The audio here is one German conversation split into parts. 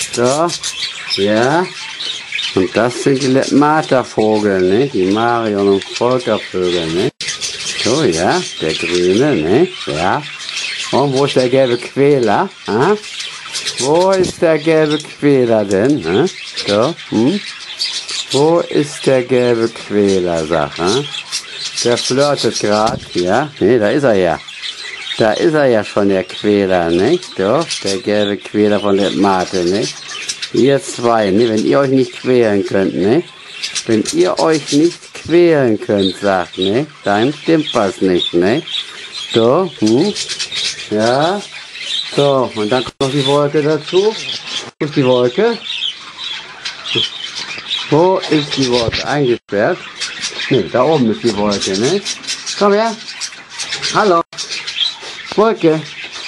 So, ja. Und das sind die Lepmata-Vogel, ne? Die Marion- und Volker-Vögel, ne? So, ja, der grüne, ne? Ja. Und wo ist der gelbe Quäler? Ha? Wo ist der gelbe Quäler denn? Ha? So, Wo ist der gelbe Quäler, sag, ha? Der flirtet gerade, ja? Ne, da ist er ja. Da ist er ja schon, der Quäler, nicht? Doch, der gelbe Quäler von Lepmate, nicht? Ihr zwei, ne? Wenn ihr euch nicht quälen könnt, ne? Wenn ihr euch nicht quälen könnt, sagt, ne? Dann stimmt was nicht, ne? So, ja. So, und dann kommt noch die Wolke dazu. Wo ist die Wolke? Wo ist die Wolke? Eingesperrt? Ne, da oben ist die Wolke, ne? Komm her. Hallo. Wolke.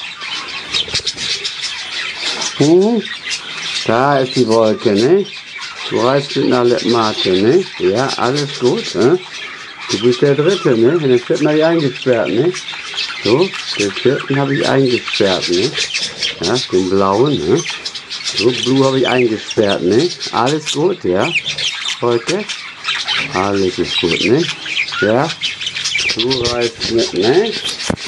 Da ist die Wolke, ne? Du reist mit einer Lepmate, ne? Ja, alles gut, ne? Du bist der Dritte, ne? Den vierten habe ich eingesperrt, ne? So, den vierten habe ich eingesperrt, ne? Ja, den blauen, ne? So, Blue habe ich eingesperrt, ne? Alles gut, ja? Wolke? Alles ist gut, ne? Ja? Du reist mit, ne?